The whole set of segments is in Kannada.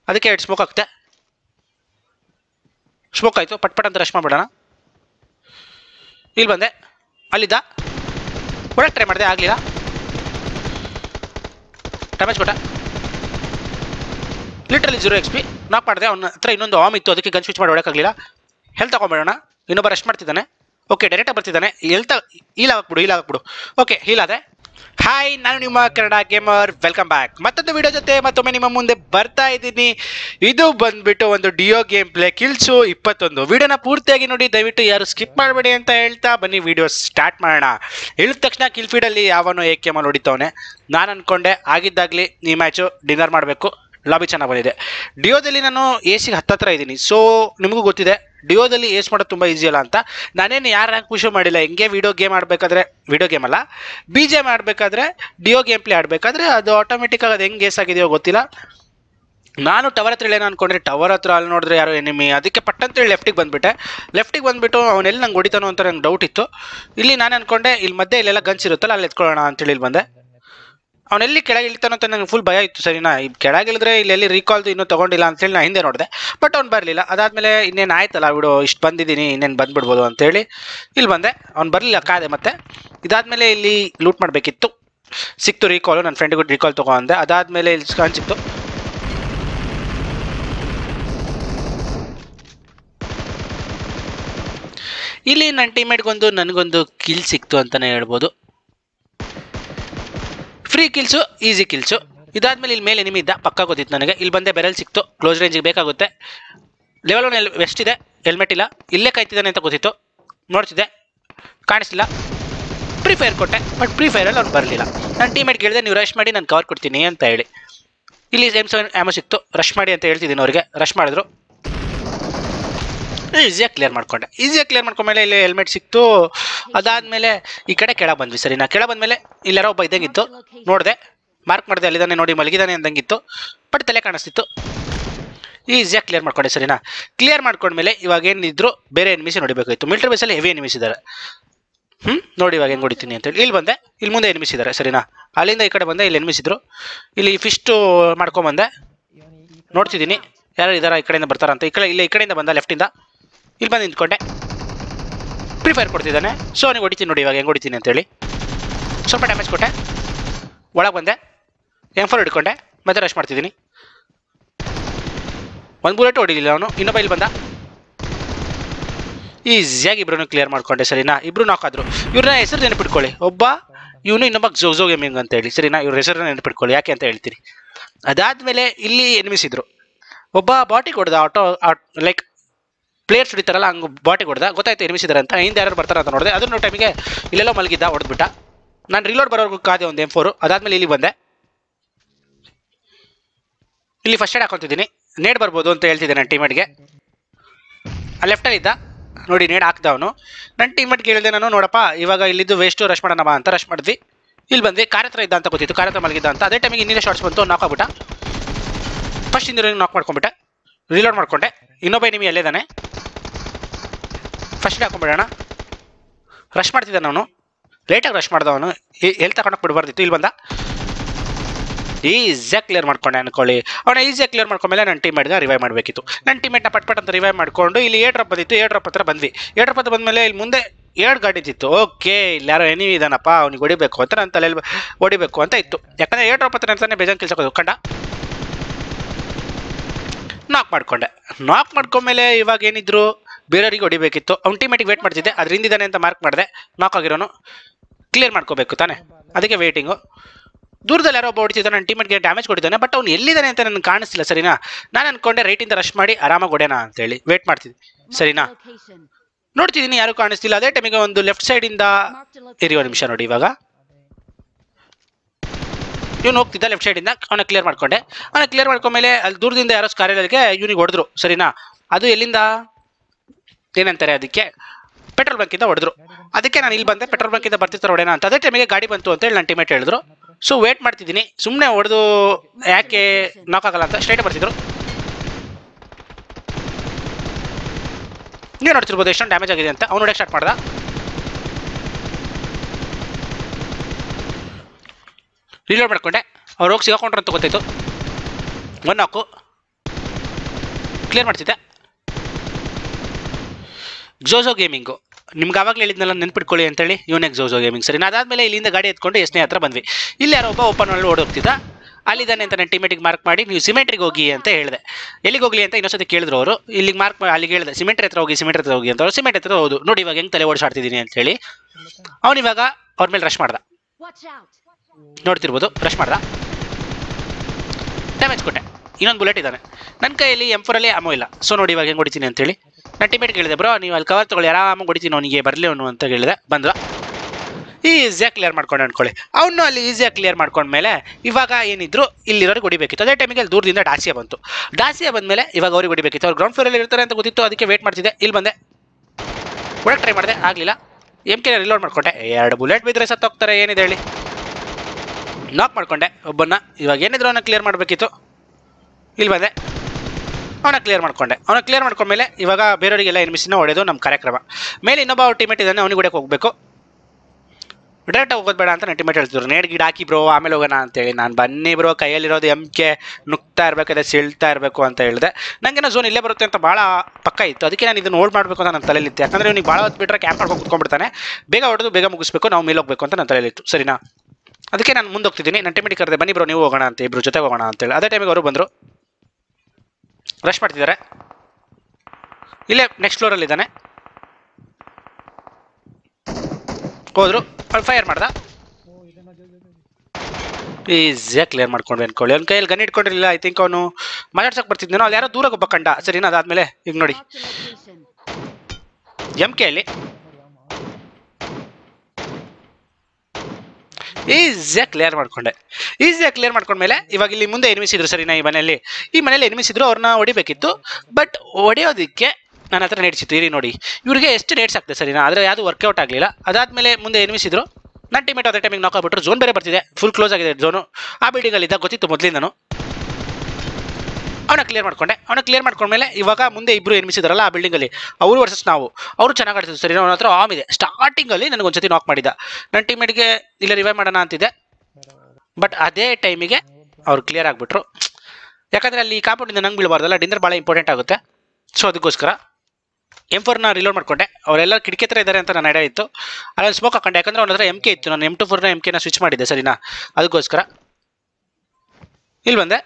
ಅದಕ್ಕೆ ಎರಡು ಸ್ಮೋಕ್ ಆಗ್ತೆ. ಸ್ಮೋಕ್ ಆಯಿತು, ಪಟ್ ಅಂತ ರಶ್ ಮಾಡಿಬಿಡೋಣ. ಇಲ್ಲಿ ಬಂದೆ, ಅಲ್ಲಿದ್ದ ಒಳಗೆ ಟ್ರೈ ಮಾಡಿದೆ, ಆಗಲಿಲ್ಲ. ಡ್ಯಾಮೇಜ್ ಕೊಟ್ಟ, ಲಿಟ್ರಲಿ 0 XP. ನಾಕ್ ಮಾಡಿದೆ. ಅವನ ಹತ್ರ ಇನ್ನೊಂದು ಆಮ್ ಇತ್ತು, ಅದಕ್ಕೆ ಗನ್ ಸ್ವಿಚ್ ಮಾಡಿ ಹೊಡೋಕ್ಕಾಗಲಿಲ್ಲ. ಹೆಲ್ತ್ ತಗೊಂಬೇಡೋಣ. ಇನ್ನೊಬ್ಬ ರಶ್ ಮಾಡ್ತಿದ್ದಾನೆ. ಓಕೆ, ಡೈರೆಕ್ಟಾಗಿ ಬರ್ತಿದ್ದಾನೆ. ಹೀಲ್ ಹಾಕ್ಬಿಡು. ಓಕೆ, ಹೀಲ್ ಆದೆ. ಹಾಯ್, ನಾನು ನಿಮ್ಮ ಕನ್ನಡ ಗೇಮರ್. Welcome back. ಮತ್ತೊಂದು ವಿಡಿಯೋ ಜೊತೆ ಮತ್ತೊಮ್ಮೆ ನಿಮ್ಮ ಮುಂದೆ ಬರ್ತಾ ಇದ್ದೀನಿ. ಇದು ಬಂದ್ಬಿಟ್ಟು ಒಂದು ಡಿಯೋ ಗೇಮ್ ಪ್ಲೇ ಕಿಲ್ಸು 21. ವಿಡಿಯೋನ ಪೂರ್ತಿಯಾಗಿ ನೋಡಿ, ದಯವಿಟ್ಟು ಯಾರು ಸ್ಕಿಪ್ ಮಾಡಬೇಡಿ ಅಂತ ಹೇಳ್ತಾ ಬನ್ನಿ ವಿಡಿಯೋ ಸ್ಟಾರ್ಟ್ ಮಾಡೋಣ. ಹೇಳಿದ ತಕ್ಷಣ ಕಿಲ್ ಫೀಡಲ್ಲಿ ಯಾವನೋ AKM ಹೊಡಿತವನೆ. ನಾನು ಅಂದ್ಕೊಂಡೆ ಆಗಿದ್ದಾಗಲಿ ಈ ಮ್ಯಾಚು ಡಿನ್ನರ್ ಮಾಡಬೇಕು. ಲಾಬಿ ಚೆನ್ನಾಗಿ ಬಂದಿದೆ. ಡಿಯೋದಲ್ಲಿ ನಾನು AC ಹತ್ತತ್ರ ಇದ್ದೀನಿ. ಸೊ ನಿಮಗೂ ಗೊತ್ತಿದೆ ಡಿಯೋದಲ್ಲಿ ಏಸ್ ಮಾಡೋದು ತುಂಬ ಈಸಿ ಅಲ್ಲ ಅಂತ. ನಾನೇನು ಯಾರು ರ್ಯಾಂಕ್ ಪುಷ್ ಮಾಡಿಲ್ಲ. ಹೆಂಗೆ ವಿಡಿಯೋ ಗೇಮ್ ಆಡಬೇಕಾದ್ರೆ, ವಿಡಿಯೋ ಗೇಮ್ ಅಲ್ಲ BGMI ಆಡಬೇಕಾದ್ರೆ, ಡಿಯೋ ಗೇಮ್ ಪ್ಲೇ ಆಡಬೇಕಾದ್ರೆ ಅದು ಆಟೋಮೆಟಿಕ್ಕಾಗಿ ಅದು ಹೆಂಗೆ ಏಸ್ ಆಗಿದೆಯೋ ಗೊತ್ತಿಲ್ಲ. ನಾನು ಟವರ್ ಹತ್ರ ಏನೋ ಅಂದ್ಕೊಂಡ್ರೆ, ಟವರ್ ಹತ್ರ ಅಲ್ಲಿ ನೋಡಿದ್ರೆ ಯಾರೋ ಎನಿಮಿ. ಅದಕ್ಕೆ ಪಟ್ಟಂತೇಳಿ ಲೆಫ್ಟಿಗೆ ಬಂದುಬಿಟ್ಟು ಅವನೆಲ್ಲಿ ನಂಗೆ ಹೊಡಿತಾನೋ ಅಂತ ನಂಗೆ ಡೌಟ್ ಇತ್ತು. ಇಲ್ಲಿ ನಾನು ಅಂದ್ಕೊಂಡೆ ಇಲ್ಲಿ ಮಧ್ಯೆ ಇಲ್ಲೆಲ್ಲ ಗನ್ಸ್ ಇರುತ್ತಲ್ಲ, ಅಲ್ಲಿ ಎತ್ಕೊಳ್ಳೋಣ ಅಂತೇಳಿ ಇಲ್ಲಿ ಬಂದೆ. ಅವನೆಲ್ಲಿ ಕೆಳಗೆ ಇಳಿತಾನೋ ಅಂತ ನಂಗೆ ಫುಲ್ ಭಯ ಇತ್ತು. ಸರಿನಾ, ಈ ಕೆಳಗೆ ಇಳಿದ್ರೆ ಇಲ್ಲೆಲ್ಲಿ ರೀಕಾಲ್ದು ಇನ್ನೂ ತೊಗೊಂಡಿಲ್ಲ ಅಂತೇಳಿ ನಾನು ಹಿಂದೆ ನೋಡಿದೆ. ಬಟ್ ಅವ್ನು ಬರಲಿಲ್ಲ. ಅದಾದಮೇಲೆ ಇನ್ನೇನು ಆಯ್ತಲ್ಲ ಬಿಡು, ಇಷ್ಟು ಬಂದಿದ್ದೀನಿ, ಇನ್ನೇನು ಬಂದುಬಿಡ್ಬೋದು ಅಂತೇಳಿ ಇಲ್ಲಿ ಬಂದೆ. ಅವ್ನು ಬರಲಿಲ್ಲ, ಕಾದೆ. ಮತ್ತೆ ಇದಾದಮೇಲೆ ಇಲ್ಲಿ ಲೂಟ್ ಮಾಡಬೇಕಿತ್ತು. ಸಿಕ್ತು ರೀಕಾಲು. ನನ್ನ ಫ್ರೆಂಡಿಗೂ ರೀಕಾಲ್ ತೊಗೊಂಡೆ. ಅದಾದಮೇಲೆ ಇಲ್ಲಿ ಸ್ಕಾನ್ ಸಿಕ್ತು. ಇಲ್ಲಿ ನನ್ನ ಟೀಮೇಟ್ಗೊಂದು ನನಗೊಂದು ಕಿಲ್ ಸಿಕ್ತು ಅಂತಲೇ ಹೇಳ್ಬೋದು. Free kills, easy kills. ಇದಾದ್ಮೇಲೆ ಇಲ್ಲಿ ಮೇಲೆ ಎನಿಮಿ ಇದ್ದ, ಪಕ್ಕ ಗೊತ್ತಿತ್ತು ನನಗೆ. ಇಲ್ಲಿ ಬಂದೆ, ಬೆರಲ್ ಸಿಕ್ತು. ಕ್ಲೋಸ್ ರೇಂಜಿಗೆ ಬೇಕಾಗುತ್ತೆ. ಲೆವೆಲ್ 1 ವೆಸ್ಟ್ ಇದೆ, ಹೆಲ್ಮೆಟ್ ಇಲ್ಲ. ಇಲ್ಲೇ ಕಾಯ್ತಿದ್ದಾನೆ ಅಂತ ಗೊತ್ತಿತ್ತು. ನೋಡ್ತಿದ್ದೆ, ಕಾಣಿಸ್ತಿಲ್ಲ. ಫ್ರೀ ಫೈರ್ ಕೊಟ್ಟೆ, ಬಟ್ ಫ್ರೀ ಫೈರಲ್ಲಿ ಅವ್ನು ಬರಲಿಲ್ಲ. ನನ್ನ ಟೀಮೇಟ್ ಕೇಳಿದೆ, ನೀವು ರಶ್ ಮಾಡಿ ನಾನು ಕವರ್ ಕೊಡ್ತೀನಿ ಅಂತ ಹೇಳಿ. ಇಲ್ಲಿ M7 ಆಮೋ ಸಿಕ್ತು. ರಶ್ ಮಾಡಿ ಅಂತ ಹೇಳ್ತಿದ್ದೀನಿ ಅವ್ರಿಗೆ. ರಶ್ ಮಾಡಿದ್ರು, ಈಸಿಯಾಗಿ ಕ್ಲಿಯರ್ ಮಾಡ್ಕೊಂಡೆ. ಈಸಿಯಾಗಿ ಕ್ಲಿಯರ್ ಮಾಡ್ಕೊಂಡ್ಮೇಲೆ ಇಲ್ಲಿ ಹೆಲ್ಮೆಟ್ ಸಿಕ್ತು. ಅದಾದಮೇಲೆ ಈ ಕಡೆ ಕೆಳಗೆ ಬಂದ್ವಿ. ಸರಿ, ನಾ ಕೆಳಗೆ ಬಂದಮೇಲೆ ಇಲ್ಲಾರೋ ಒಬ್ಬ ಇದ್ದಂಗಿತ್ತು. ನೋಡಿದೆ, ಮಾರ್ಕ್ ಮಾಡಿದೆ, ಅಲ್ಲಿದ್ದಾನೆ ನೋಡಿ, ಮಲಗಿದ್ದಾನೆ ಅಂದಂಗಿತ್ತು. ಬಟ್ ತಲೆ ಕಾಣಿಸ್ತಿತ್ತು. ಈಸಿಯಾಗಿ ಕ್ಲಿಯರ್ ಮಾಡ್ಕೊಂಡೆ. ಸರಿನಾ, ಕ್ಲಿಯರ್ ಮಾಡ್ಕೊಂಡ್ಮೇಲೆ ಇವಾಗ ಏನಿದ್ರು ಬೇರೆ ಎನಿಮಿಸಿ ನೋಡಿಬೇಕಾಗಿತ್ತು. ಮಿಲಿಟರಿ ಬೇಸಲ್ಲಿ ಹೆವಿ ಎನಿಮಿಸ್ ಇದ್ದಾರೆ. ನೋಡಿ ಇವಾಗ ಹೆಂಗೆ ಹೊಡಿತೀನಿ ಅಂತೇಳಿ ಇಲ್ಲಿ ಬಂದೆ. ಇಲ್ಲಿ ಮುಂದೆ ಎನಿಮಿಸ್ ಇದ್ದಾರೆ. ಸರಿನಾ, ಅಲ್ಲಿಂದ ಈ ಕಡೆ ಬಂದೆ. ಇಲ್ಲಿ ಎನಿಮಿಸ್ ಇದ್ರು. ಇಲ್ಲಿ ಫಿಸ್ಟು ಮಾಡ್ಕೊಂಬಂದೆ. ನೋಡ್ತಿದ್ದೀನಿ ಯಾರು ಇದ್ದಾರ, ಈ ಕಡೆಯಿಂದ ಬರ್ತಾರಂತ. ಈ ಕಡೆಯಿಂದ ಬಂದ, ಲೆಫ್ಟಿಂದ. ಇಲ್ಲಿ ಬಂದು ನಿಂತ್ಕೊಂಡೆ. ಫ್ರೀ ಫೈರ್ ಕೊಡ್ತಿದ್ದಾನೆ. ಸೊ ಅವನಿಗೆ ಹೊಡಿತೀನಿ ನೋಡಿ ಇವಾಗ ಹೆಂಗೆ ಹೊಡಿತೀನಿ ಅಂತೇಳಿ. ಸ್ವಲ್ಪ ಡ್ಯಾಮೇಜ್ ಕೊಟ್ಟೆ. ಒಳಗೆ ಬಂದೆ, M4 ಹಿಡ್ಕೊಂಡೆ. ಮತ್ತೆ ರಶ್ ಮಾಡ್ತಿದ್ದೀನಿ. ಒಂದು ಬುಲೆಟ್ ಹೊಡಿಲಿಲ್ಲ ಅವನು. ಇನ್ನೊಬ್ಬ ಇಲ್ಲಿ ಬಂದ. ಈಸಿಯಾಗಿ ಇಬ್ಬರನ್ನು ಕ್ಲಿಯರ್ ಮಾಡ್ಕೊಂಡೆ. ಸರಿನಾ, ಇಬ್ಬರು ನಾಕ್ ಆದ್ರು. ಇವ್ರನ್ನ ಹೆಸರು ನೆನಪಿಟ್ಕೊಳ್ಳಿ. ಒಬ್ಬ ಇವನು, ಇನ್ನೊಬ್ಬ ಝೋ ಗೇಮಿಂಗ್ ಅಂತ ಹೇಳಿ. ಸರಿನಾ, ಇವ್ರ ಹೆಸರನ್ನ ನೆನಪಿಟ್ಕೊಳ್ಳಿ, ಯಾಕೆ ಅಂತ ಹೇಳ್ತೀನಿ. ಅದಾದಮೇಲೆ ಇಲ್ಲಿ ಎನಿಮಿಸಿದ್ರು. ಒಬ್ಬ ಬಾಟಿಗೆ ಹೊಡೆದ, ಲೈಕ್ ಪ್ಲೇಯರ್ಸ್ ಹೊಡಿತಾರಲ್ಲ ಹಂಗೆ ಬಾಟಿಗೆ ಹೊಡೆದ. ಗೊತ್ತಾಯ್ತು ಎನಿಮಿಸಿದಾರೆ ಅಂತ. ಹಿಂದೆ ಯಾರು ಬರ್ತಾರೆ ಅಂತ ನೋಡಿದೆ. ಅದನ್ನು ಟೈಮಿಗೆ ಇಲ್ಲೆಲ್ಲೋ ಮಲಗಿದ್ದ, ಹೊಡೆದ್ಬಿಟ್ಟ. ನಾನು ರಿಲೋಡ್ ಬರೋರ್ಗೂ ಕಾದೆ ಒಂದು M4. ಅದಾದಮೇಲೆ ಇಲ್ಲಿ ಬಂದೆ. ಇಲ್ಲಿ ಫಸ್ಟ್ ಏಡ್ ಹಾಕೊತಿದ್ದೀನಿ. ನೇಡ್ ಬರ್ಬೋದು ಅಂತ ಹೇಳ್ತಿದ್ದೆ ನನ್ನ ಟೀಮೇಟ್ಗೆ. ಲೆಫ್ಟಲ್ಲಿ ಇದ್ದ ನೋಡಿ, ನೇಡ್ ಹಾಕ್ದ ಅವನು. ನನ್ನ ಟೀಮೇಟ್ಗೆ ಹೇಳಿದೆ ನಾನು, ನೋಡಪ್ಪ ಇವಾಗ ಇಲ್ಲಿದ್ದು ವೇಸ್ಟು, ರಶ್ ಮಾಡೋಣ ಬಾ ಅಂತ. ರಶ್ ಮಾಡಿದ್ವಿ. ಇಲ್ಲಿ ಬಂದ್ವಿ. ಕಾರ್ ಹತ್ರ ಇದ್ದ ಅಂತ ಗೊತ್ತಿತ್ತು, ಕಾರ್ ಹತ್ರ ಮಲಗಿದ್ದ ಅಂತ. ಅದೇ ಟೈಮಿಗೆ ಇನ್ನಿಂದ ಶಾರ್ಟ್ಸ್ ಬಂತು, ನಾಕ್ ಆಗ್ಬಿಟ್ಟ. ಫಸ್ಟ್ ಇಂದ ನಾಕ್ ಮಾಡ್ಕೊಂಡ್ಬಿಟ್ಟೆ. ರಿಲೋಡ್ ಮಾಡ್ಕೊಂಡೆ. ಇನ್ನೊಬ್ಬ ಎನಿಮಿ ಅಲ್ಲಿದ್ದಾನೆ. ಫಸ್ಟ್ ಹಾಕೊಂಡ್ಬಿಡೋಣ. ರಶ್ ಮಾಡ್ತಿದ್ದಾನೆ ಅವನು. ಲೇಟಾಗಿ ರಶ್ ಮಾಡ್ದ ಅವನು. ಎಲ್ಲಿ ತಗೊಂಡೋಗಿ ಬಿಡಬಾರ್ದಿತ್ತು. ಇಲ್ಲಿ ಬಂದ. ಈಸಿಯಾಗಿ ಕ್ಲಿಯರ್ ಮಾಡ್ಕೊಂಡೆ ಅನ್ಕೊಳ್ಳಿ. ಅವನ ಈಸಿಯಾಗಿ ಕ್ಲಿಯರ್ ಮಾಡ್ಕೊಂಡ್ಮೇಲೆ ನನ್ನ ಟೀಮೇಟ್ಗೆ ರಿವೈವ್ ಮಾಡಬೇಕಿತ್ತು. ನನ್ನ ಟೀಮೇಟ್ನ ಪಟ್ ಅಂತ ರಿವೈವ್ ಮಾಡಿಕೊಂಡು ಇಲ್ಲಿ ಏರ್ ಡ್ರಾಪ್ ಬಂದಿತ್ತು. ಏರ್ ಡ್ರಾಪ್ ಹತ್ರ ಬಂದ್ವಿ. ಏರ್ ಡ್ರಾಪ್ ಹತ್ರ ಬಂದಮೇಲೆ ಇಲ್ಲಿ ಮುಂದೆ 2 ಗಾಡಿ ಇತ್ತು. ಓಕೆ, ಇಲ್ಲಿ ಯಾರೋ ಎನಿಮಿ ಇದ್ದಾನಪ್ಪ, ಅವ್ನಿಗೆ ಹೊಡಿಬೇಕು ಅಂತ ನನ್ನ ತಲೆಯಲ್ಲಿ ಹೊಡಿಬೇಕು ಅಂತ ಇತ್ತು. ಯಾಕಂದರೆ ಏರ್ ಡ್ರಾಪ್ ಹತ್ರ ಅಂತಾನೆ ಬೇಜಾನ್ ಕೆಲಸ ಕಂಡ. ನಾಕ್ ಮಾಡ್ಕೊಂಡೆ. ನಾಕ್ ಮಾಡ್ಕೊಂಡ್ಮೇಲೆ ಇವಾಗ ಏನಿದ್ರು ಬೇರೆಯವ್ರಿಗೆ ಹೊಡಿಬೇಕಿತ್ತು. ಅವ್ನ ಟೀಮೇಟಿಗೆ ವೇಟ್ ಮಾಡ್ತಿದ್ದೆ. ಅದ್ರ ಹಿಂದಿದ್ದಾನೆ ಅಂತ ಮಾರ್ಕ್ ಮಾಡಿದೆ. ನಾಕ್ ಆಗಿರೋನು ಕ್ಲಿಯರ್ ಮಾಡ್ಕೋಬೇಕು ತಾನೆ, ಅದಕ್ಕೆ ವೇಟಿಂಗು. ದೂರದಲ್ಲಿ ಯಾರೋ ಒಬ್ಬ ಹೊಡಿತಿದ್ದಾನೆ. ನನ್ನ ಟೀಮೇಟ್ಗೆ ಡ್ಯಾಮೇಜ್ ಕೊಟ್ಟಿದ್ದಾನೆ. ಬಟ್ ಅವ್ನು ಎಲ್ಲಿದ್ದಾನೆ ಅಂತ ನನಗೆ ಕಾಣಿಸ್ತಿಲ್ಲ. ಸರಿನಾ, ನಾನು ಅಂದ್ಕೊಂಡೆ ರೈಟಿಂದ ರಶ್ ಮಾಡಿ ಆರಾಮಾಗಿ ಹೊಡೆಯೋಣ ಅಂತೇಳಿ ವೇಟ್ ಮಾಡ್ತಿದ್ದೆ. ಸರಿನಾ, ನೋಡ್ತಿದ್ದೀನಿ ಯಾರು ಕಾಣಿಸ್ತಿಲ್ಲ. ಅದೇ ಟೈಮಿಗೆ ಒಂದು ಲೆಫ್ಟ್ ಸೈಡಿಂದ ಇರೋ ನಿಮಿಷ ನೋಡಿ. ಇವಾಗ ಇವನು ಹೋಗ್ತಿದ್ದ ಲೆಫ್ಟ್ ಸೈಡಿಂದ. ಅವನ ಕ್ಲಿಯರ್ ಮಾಡ್ಕೊಂಡೆ. ಅವನ ಕ್ಲಿಯರ್ ಮಾಡ್ಕೊಂಡ್ಮೇಲೆ ಅಲ್ಲಿ ದೂರದಿಂದ ಯಾರೋ ಕಾರ್ಯಗಳಿಗೆ ಇವನಿಗೆ ಹೊಡೆದ್ರು. ಸರಿನಾ, ಅದು ಎಲ್ಲಿಂದ ಏನಂತಾರೆ ಅದಕ್ಕೆ, ಪೆಟ್ರೋಲ್ ಬಂಕಿಂದ ಹೊಡೆದ್ರು. ಅದಕ್ಕೆ ನಾನು ಇಲ್ಲಿ ಬಂದೆ, ಪೆಟ್ರೋಲ್ ಬಂಕಿಂದ ಬರ್ತಿರ್ತಾರೆ ಹೊಡೆಯೋಣ ಅಂತ. ಅದೇ ಟೈಮಿಗೆ ಗಾಡಿ ಬಂತು ಅಂತೇಳಿ ನನ್ನ ಟೀಮೇಟ್ ಹೇಳಿದ್ರು. ಸೊ ವೇಟ್ ಮಾಡ್ತಿದ್ದೀನಿ. ಸುಮ್ಮನೆ ಹೊಡೆದು ಯಾಕೆ ನಾಕ್ ಆಗಲ್ಲ ಅಂತ ಸ್ಟ್ರೈಟ್ ಬರ್ತಿದ್ರು. ನೀವು ನೋಡ್ತಿರ್ಬೋದು ಎಷ್ಟೊಂದು ಡ್ಯಾಮೇಜ್ ಆಗಿದೆ ಅಂತ. ಅವ್ನು ಹೊಡೆಯಕ್ಕೆ ಸ್ಟಾರ್ಟ್ ಮಾಡ್ದ. ರಿಲೋಡ್ ಮಾಡ್ಕೊಂಡೆ. ಅವ್ರು ಹೋಗಿ ಸಿಗಾಕೊಂಡ್ರು ಅಂತ ಗೊತ್ತಾಯ್ತು. 1 ನಾಕು. ಕ್ಲಿಯರ್ ಮಾಡ್ತಿದ್ದೆ. ಜೋಜೋ ಗೇಮಿಂಗು ನಿಮ್ಗೆ ಆವಾಗಲೇ ಹೇಳಿದ್ನೆಲ್ಲ ನೆನ್ಪಿಟ್ಕೊಳ್ಳಿ ಅಂತೇಳಿ ಇವನೇ ಜೋಜೋ ಗೇಮಿಂಗ್. ಸರಿ, ಅದಾದಮೇಲೆ ಇಲ್ಲಿಂದ ಗಾಡಿ ಎತ್ಕೊಂಡು ಎಸ್ನೇ ಹತ್ರ ಬಂದ್ವಿ. ಇಲ್ಲಿ ಯಾರೋ ಒಬ್ಬ ಓಪನ್ ಅಲ್ಲಿ ಓಡೋಗ್ತಿದ್ದ. ಅಲ್ಲಿದ್ದಾನೆ ಅಂತ ನಾನು ಟೀಮೇಟಿಗೆ ಮಾರ್ಕ್ ಮಾಡಿ ನೀವು ಸಿಮೆಂಟ್ರಿಗೆ ಹೋಗಿ ಅಂತ ಹೇಳಿದೆ. ಎಲ್ಲಿಗೆ ಹೋಗಲಿ ಅಂತ ಇನ್ನೊಂದ್ಸತಿ ಕೇಳಿದ್ರು ಅವರು. ಇಲ್ಲಿಗೆ ಮಾರ್ಕ್ ಅಲ್ಲಿಗೆ ಹೇಳಿದೆ ಸಿಮೆಂಟ್ರಿ ಹತ್ರ ಹೋಗಿ, ಸಿಮೆಂಟ್ ಹತ್ರ ಹೋಗಿ ಅಂತ. ಅವ್ರು ಸಿಮೆಂಟ್ ಹತ್ರ ಹೋದು. ನೋಡಿ ಇವಾಗ ಹೆಂಗೆ ತಲೆ ಓಡಿಸಾಡ್ತಿದ್ದೀನಿ ಅಂತ ಹೇಳಿ ಅವನಿವಾಗ ಅವ್ರ ಮೇಲೆ ರಶ್ ಮಾಡ್ದ. ನೋಡ್ತಿರ್ಬೋದು, ರಶ್ ಮಾಡ್ದ, ಡ್ಯಾಮೇಜ್ ಕೊಟ್ಟೆ. ಇನ್ನೊಂದು ಬುಲೆಟ್ ಇದ್ದಾನೆ ನನ್ನ ಕೈಯಲ್ಲಿ. M4 ಅಲ್ಲಿ ಅಮೋ ಇಲ್ಲ. ಸೊ ನೋಡಿ ಇವಾಗ ಹೆಂಗೆ ಹೊಡಿತೀನಿ ಅಂತೇಳಿ ನಾನು ಟೀಮೇಟ್ಗೆ ಹೇಳಿದೆ, ಬ್ರೋ ನೀವು ಅಲ್ಲಿ ಕವರ್ ತೊಗೊಳ್ಳಿ, ಆರಾಮಾಗಿ ಹೊಡಿತೀನಿ ಅವನಿಗೆ, ಬರಲಿ ಅವನು ಅಂತ ಹೇಳಿದೆ. ಬಂದ ಈಸಿಯಾಗಿ ಕ್ಲಿಯರ್ ಮಾಡ್ಕೊಂಡು ಅನ್ಕೊಳ್ಳಿ. ಅವನು ಅಲ್ಲಿ ಈಸಿಯಾಗಿ ಕ್ಲಿಯರ್ ಮಾಡ್ಕೊಂಡ್ಮೇಲೆ ಇವಾಗ ಏನಿದ್ರು ಇಲ್ಲಿರೋರಿಗೆ ಹೊಡಿಬೇಕಿತ್ತು. ಅದೇ ಟೈಮಿಗೆ ಅಲ್ಲಿ ದೂರದಿಂದ ಡಾಸಿಯಾ ಬಂತು. ಡಾಸಿಯಾ ಬಂದಮೇಲೆ ಇವಾಗ ಅವ್ರಿಗೆ ಹೊಡಿಬೇಕಿತ್ತು. ಅವ್ರು ಗ್ರೌಂಡ್ ಫ್ಲೋರಲ್ಲಿ ಇರ್ತಾರೆ ಅಂತ ಗೊತ್ತಿತ್ತು, ಅದಕ್ಕೆ ವೇಟ್ ಮಾಡ್ತಿದ್ದೆ. ಇಲ್ಲಿ ಬಂದೆ, ಹೊಡಕ್ಕೆ ಟ್ರೈ ಮಾಡಿದೆ, ಆಗಲಿಲ್ಲ. MK ರಿಲೋಡ್ ಮಾಡ್ಕೊಂಡೆ. 2 ಬುಲೆಟ್ ಬಿದ್ದರೆ ಸತ್ತೋಗ್ತಾರೆ, ಏನಿದೆ ಹೇಳಿ. ನಾಕ್ ಮಾಡ್ಕೊಂಡೆ ಒಬ್ಬನ್ನ. ಇವಾಗ ಏನಿದ್ರು ಅವನ್ನ ಕ್ಲಿಯರ್ ಮಾಡಬೇಕಿತ್ತು. ಇಲ್ಲಿ ಬಂದೆ, ಅವನ ಕ್ಲಿಯರ್ ಮಾಡ್ಕೊಂಡೆ. ಅವನ ಕ್ಲಿಯರ್ ಮಾಡ್ಕೊಂಡ್ಮೇಲೆ ಇವಾಗ ಬೇರೆಯವರಿಗೆಲ್ಲ ಎನಿಮಿಸಿನ ಹೊಡೆದು ನಮ್ಮ ಕಾರ್ಯಕ್ರಮ. ಮೇಲೆ ಇನ್ನೊಬ್ಬ ಟೀಮೇಟ್ ಇದ್ದಾನೆ, ಅವನಿಗೆ ಹೊಡೆಯಕ್ಕೆ ಹೋಗಬೇಕು. ಡೈರೆಕ್ಟಾಗಿ ಹೋಗೋದು ಬೇಡ ಅಂತ ನನ್ನ ಟೀಮೇಟ್ ಹೇಳ್ತಿದ್ರು. ನೇಡ್ ಗಿಡ ಹಾಕಿ ಬ್ರೋ ಆಮೇಲೆ ಹೋಗೋಣ ಅಂತೇಳಿ. ನಾನು ಬನ್ನಿ ಬ್ರೋ, ಕೈಯಲ್ಲಿರೋದು MK ನುಗ್ತಾ ಇರಬೇಕಾದ್ರೆ ಸೀಳ್ತಾ ಇರಬೇಕು ಅಂತ ಹೇಳಿದೆ. ನನಗೇನೋ ಝೋನ್ ಇಲ್ಲೇ ಬರುತ್ತೆ ಅಂತ ಭಾಳ ಪಕ್ಕ ಇತ್ತು. ಅದಕ್ಕೆ ನಾನು ಇದನ್ನು ಹೋಲ್ಡ್ ಮಾಡಬೇಕು ಅಂತ ನನ್ನ ತಲೆಯಲ್ಲಿತ್ತು. ಯಾಕಂದರೆ ಇವ್ನಿಗೆ ಭಾಳ ಹೊತ್ತು ಬಿಟ್ಟರೆ ಕ್ಯಾಂಪ್ ಮಾಡ್ಕೊಂಡು ಕುತ್ಕೊಂಡ್ಬಿಡ್ತಾನೆ. ಬೇಗ ಹೊಡೆದು ಬೇಗ ಮುಗಿಸ್ಬೇಕು, ನಾವು ಮೇಲೆ ಹೋಗಬೇಕು ಅಂತ ನನ್ನ ತಲೆಯಲ್ಲಿತ್ತು. ಸರಿನಾ, ಅದಕ್ಕೆ ನಾನು ಮುಂದೆ ಹೋಗ್ತಿದ್ದೀನಿ. ನನ್ನ ಟೀಮೇಟಿಗೆ ಕರೆದೆ, ಬನ್ನಿ ಬ್ರೋ ನೀವು ಹೋಗೋಣ ಅಂತ, ಇಬ್ಬರು ಜೊತೆಗೆ ಹೋಗೋಣ ಅಂತೇಳಿ. ಅದೇ ಟೈಮಿಗೆ ಅವರು ಬಂದರು, ರಶ್ ಮಾಡ್ತಿದ್ದಾರೆ. ಇಲ್ಲೇ ನೆಕ್ಸ್ಟ್ ಫ್ಲೋರಲ್ಲಿದ್ದಾನೆ. ಹೋದ್ರು, ಅವ್ನು ಫೈರ್ ಮಾಡ್ದ. ಈಸಿಯಾಗಿ ಕ್ಲಿಯರ್ ಮಾಡ್ಕೊಂಡ್ವಿ ಅನ್ಕೊಳ್ಳಿ. ಅವ್ನ ಕೈಯಲ್ಲಿ ಗನ್ ಇಟ್ಕೊಂಡಿರಲಿಲ್ಲ. ಐ ಥಿಂಕ್ ಅವನು ಮಾತಾಡ್ಸಕ್ಕೆ ಬರ್ತಿದ್ನೇನೋ. ಅಲ್ಲಿ ಯಾರೋ ದೂರಾಗ ಒಬ್ಬ ಕಂಡ. ಸರಿನಾ, ಅದಾದಮೇಲೆ ಈಗ ನೋಡಿ MK ಅಲ್ಲಿ ಈಸಿಯಾಗಿ ಕ್ಲಿಯರ್ ಮಾಡ್ಕೊಂಡೆ. ಈಸಿಯಾಗಿ ಕ್ಲಿಯರ್ ಮಾಡ್ಕೊಂಡ್ಮೇಲೆ ಇವಾಗ ಇಲ್ಲಿ ಮುಂದೆ ಎನಿಮಿಸಿದ್ರು. ಸರಿನಾ, ಈ ಮನೇಲಿ ಎನಿಮಿಸಿದ್ರು. ಅವ್ರನ್ನ ಹೊಡಿಬೇಕಿತ್ತು. ಬಟ್ ಹೊಡೆಯೋದಕ್ಕೆ ನನ್ನ ಹತ್ರ ನೇಡ್ಸಿತ್ತು. ಇರಿ ನೋಡಿ, ಇವ್ರಿಗೆ ಎಷ್ಟು ನೇಡ್ಸ್ ಆಗ್ತದೆ. ಸರಿನಾ, ಆದರೆ ಯಾವುದು ವರ್ಕೌಟ್ ಆಗಲಿಲ್ಲ. ಅದಾದಮೇಲೆ ಮುಂದೆ ಎನಿಮಿಸಿದ್ರು. ನನ್ನ ಟೀಮೇಟ್ ಅದೇ ಟೈಮಿಗೆ ನಾಕ್ ಆಗ್ಬಿಟ್ರು. ಝೋನ್ ಬೇರೆ ಬರ್ತಿದೆ, ಫುಲ್ ಕ್ಲೋಸ್ ಆಗಿದೆ ಝೋನು. ಆ ಬಿಲ್ಡಿಂಗಲ್ಲಿದ್ದ ಗೊತ್ತಿತ್ತು ಮೊದಲಿಂದನು. ಅವನ ಕ್ಲಿಯರ್ ಮಾಡ್ಕೊಂಡ್ಮೇಲೆ ಇವಾಗ ಮುಂದೆ ಇಬ್ಬರು ಎನಿಮಿಸಿದಾರಲ್ಲ ಆ ಬಿಲ್ಡಿಂಗಲ್ಲಿ, ಅವರು ವರ್ಸಸ್ ನಾವು. ಅವರು ಚೆನ್ನಾಗಿ ಆಡ್ತಿದ್ರು. ಸರಿ, ಅವನ ಹತ್ರ ಆಮ್ ಇದೆ. ಸ್ಟಾರ್ಟಿಂಗಲ್ಲಿ ನನಗೊಂದ್ಸತಿ ನಾಕ್ ಮಾಡಿದ್ದ. ನನ್ನ ಟೀಮೇಟ್ಗೆ ಇಲ್ಲ ರಿವೈವ್ ಮಾಡೋಣ ಅಂತಿದ್ದೆ. ಬಟ್ ಅದೇ ಟೈಮಿಗೆ ಅವ್ರು ಕ್ಲಿಯರ್ ಆಗಿಬಿಟ್ರು. ಯಾಕಂದರೆ ಅಲ್ಲಿ ಕಾಂಪೌಂಡಿಂದ ನಂಗೆ ಬೀಳಬಾರ್ದಲ್ಲ, ಡಿನ್ನರ್ ಭಾಳ ಇಂಪಾರ್ಟೆಂಟ್ ಆಗುತ್ತೆ. ಸೊ ಅದಕ್ಕೋಸ್ಕರ M4ನ ರಿಲೋಡ್ ಮಾಡ್ಕೊಂಡೆ. ಅವರೆಲ್ಲ ಕಿಟಕಿ ಹತ್ರ ಇದ್ದಾರೆ ಅಂತ ನನ್ನ ಐಡಿಯಾ ಇತ್ತು. ಅಲ್ಲೊಂದು ಸ್ಮೋಕ್ ಹಾಕೊಂಡೆ. ಯಾಕಂದರೆ ಅವನ ಹತ್ರ MK ಇತ್ತು. ನಾನು M24ನ MKನ ಸ್ವಿಚ್ ಮಾಡಿದ್ದೆ. ಸರಿನಾ, ಅದಕ್ಕೋಸ್ಕರ ಇಲ್ಲಿ ಬಂದೆ,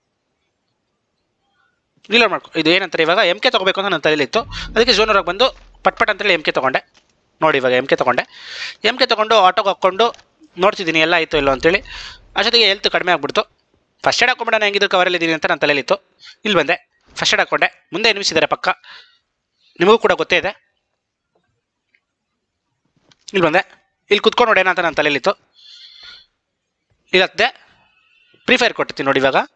ರಿಲೋಡ್ ಇದು ಏನಂತಾರೆ ಇವಾಗ MK ತೊಗೋಬೇಕು ಅಂತ ನನ್ನ ತಲೆಯಲ್ಲಿತ್ತು. ಅದಕ್ಕೆ ಝೋನ್ ಹೊರಗೆ ಬಂದು ಪಟ್ ಅಂತೇಳಿ MK ತೊಗೊಂಡೆ. ನೋಡಿ ಇವಾಗ MK ತೊಗೊಂಡು ಆಟೋಗೆ ಹಾಕ್ಕೊಂಡು ನೋಡ್ತಿದ್ದೀನಿ ಎಲ್ಲ ಆಯಿತು ಇಲ್ಲೋ ಅಂತೇಳಿ. ಅಷ್ಟೊತ್ತಿಗೆ ಹೆಲ್ತ್ ಕಡಿಮೆ ಆಗ್ಬಿಡ್ತು. ಫಸ್ಟ್ ಏಡ್ ಹಾಕೊಂಬಿಡ, ನಾನು ಹೆಂಗಿದ್ರು ಕವರಲ್ಲಿದ್ದೀನಿ ಅಂತ ನನ್ನ ತಲೆಯಲ್ಲಿತ್ತು. ಇಲ್ಲಿ ಬಂದೆ, ಫಸ್ಟ್ ಏಡ್ ಹಾಕ್ಕೊಂಡೆ. ಮುಂದೆ ಎನಿಮಿಸಿದ್ದಾರೆ ಪಕ್ಕ, ನಿಮಗೂ ಕೂಡ ಗೊತ್ತೇ ಇದೆ. ಇಲ್ಲಿ ಬಂದೆ, ಇಲ್ಲಿ ಕುತ್ಕೊಂಡು ನೋಡೋಣ ಅಂತ ನನ್ನ ತಲೆಯಲ್ಲಿತ್ತು. ಇಲ್ಲತ್ತೆ ಫ್ರೀ ಫೈರ್ ಕೊಟ್ಟಿರ್ತೀನಿ ನೋಡಿ. ಇವಾಗ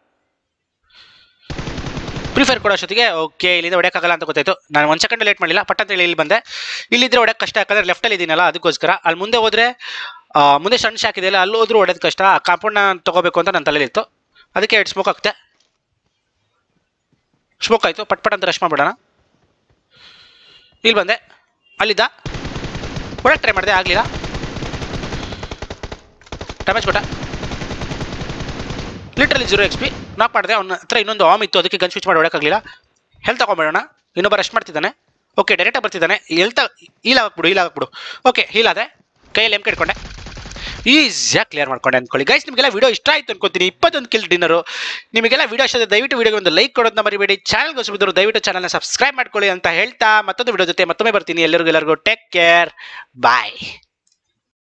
ಫ್ರೀ ಫೈರ್ ಕೊಡೋಷ್ಟೊತ್ತಿಗೆ ಓಕೆ ಇಲ್ಲಿಂದ ಹೊಡೆಯೋಕ್ಕಾಗಲ್ಲ ಅಂತ ಗೊತ್ತಾಯಿತು. ನಾನು 1 ಸೆಕೆಂಡ್ ಲೇಟ್ ಮಾಡಿಲ್ಲ, ಪಟ್ ಅಂತೇಳಿ ಇಲ್ಲಿ ಬಂದೆ. ಇಲ್ಲಿದ್ದರೆ ಹೊಡೆಯೋಕ್ಕೆ ಕಷ್ಟ, ಯಾಕಂದರೆ ಲೆಫ್ಟಲ್ಲಿ ಇದ್ದೀನಲ್ಲ ಅದಕ್ಕೋಸ್ಕರ. ಅಲ್ಲಿ ಮುಂದೆ ಹೋದರೆ ಮುಂದೆ ಸಣ್ಣ ಶಾಕ್ ಇದೆಯಲ್ಲ, ಅಲ್ಲಿ ಹೋದ್ರೂ ಹೊಡೆಯೋದು ಕಷ್ಟ. ಆ ಕಾಂಪೌಂಡ್ನ ತೊಗೋಬೇಕು ಅಂತ ನನ್ನ ತಲೆಯಲ್ಲಿತ್ತು. ಅದಕ್ಕೆ 2 ಸ್ಮೋಕ್ ಆಗ್ತೆ. ಸ್ಮೋಕ್ ಆಯಿತು, ಪಟ್ ಅಂತ ರಶ್ ಮಾಡಿಬಿಡೋಣ. ಇಲ್ಲಿ ಬಂದೆ, ಅಲ್ಲಿದ್ದ ಹೊಡೆಯೋಕ್ಕೆ ಟ್ರೈ ಮಾಡಿದೆ, ಆಗಲಿಲ್ಲ. ಡ್ಯಾಮೇಜ್ ಕೊಟ್ಟ, ಲಿಟ್ರಲಿ 0 XP. ನಾಕ್ ಮಾಡಿದೆ. ಅವನ ಹತ್ರ ಇನ್ನೊಂದು ಆಮ್ ಇತ್ತು, ಅದಕ್ಕೆ ಗನ್ ಸ್ವಿಚ್ ಮಾಡಿ ಹೊಡೆಯೋಕ್ಕಾಗಲಿಲ್ಲ. ಹೆಲ್ತ್ ತಗೊಂಬೇಡೋಣ. ಇನ್ನೊಬ್ಬ ರಶ್ ಮಾಡ್ತಿದ್ದಾನೆ. ಓಕೆ, ಡೈರೆಕ್ಟಾಗಿ ಬರ್ತಿದ್ದಾನೆ. ಹೀಲ್ ಆಗಕ್ಬಿಡು. ಓಕೆ, ಹೀಲ್ ಆದೆ. ಕೈಯಲ್ಲಿ MK ಇಟ್ಕೊಂಡೆ. ಈಸಿಯಾಗಿ ಕ್ಲಿಯರ್ ಮಾಡ್ಕೊಂಡೆ ಅಂದ್ಕೊಳ್ಳಿ. ಗೈಸ್, ನಿಮಗೆಲ್ಲ ವಿಡಿಯೋ ಇಷ್ಟ ಆಯಿತು ಅನ್ಕೋತೀನಿ. 21 ಕಿಲ್ ಡಿನ್ನರು. ನಿಮಗೆಲ್ಲ ವಿಡಿಯೋ ಇಷ್ಟ ಆದರೆ ದಯವಿಟ್ಟು ವಿಡಿಯೋಗೆ ಒಂದು ಲೈಕ್ ಕೊಡೋದನ್ನ ಮರಿಬೇಡಿ. ಚಾನಲ್ಗೆ ಹೊಸಬಿದ್ದರು ದಯವಿಟ್ಟು ಚಾನಲ್ನ ಸಬ್ಸ್ಕ್ರೈಬ್ ಮಾಡ್ಕೊಳ್ಳಿ ಅಂತ ಹೇಳ್ತಾ ಮತ್ತೊಂದು ವಿಡಿಯೋ ಜೊತೆ ಮತ್ತೊಮ್ಮೆ ಬರ್ತೀನಿ. ಎಲ್ಲರಿಗೂ ಟೇಕ್ ಕೇರ್, ಬಾಯ್.